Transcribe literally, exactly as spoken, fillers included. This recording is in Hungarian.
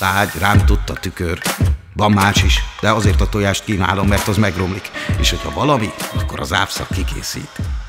lágy, rántott a tükör. Van más is, de azért a tojást kínálom, mert az megromlik. És hogyha valami, akkor az ápszak kikészít.